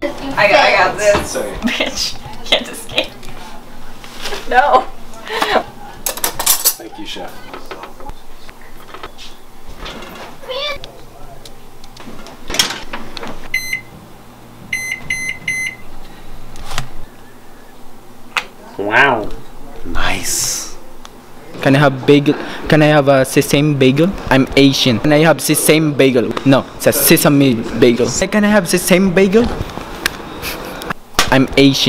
I got this. Sorry. Bitch, can't escape. No. Thank you, chef. Wow. Nice. Can I have bagel? Can I have a sesame bagel? I'm Asian. Can I have sesame bagel? No, it's a sesame bagel. Can I have sesame bagel? I'm Asian.